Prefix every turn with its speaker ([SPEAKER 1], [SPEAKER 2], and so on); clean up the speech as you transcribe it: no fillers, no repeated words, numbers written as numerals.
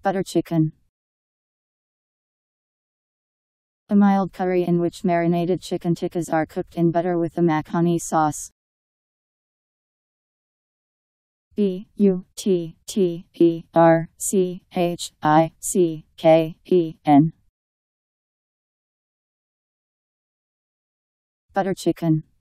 [SPEAKER 1] Butter chicken. A mild curry in which marinated chicken tikkas are cooked in butter with a makhani sauce. Butterchicken. Butter chicken.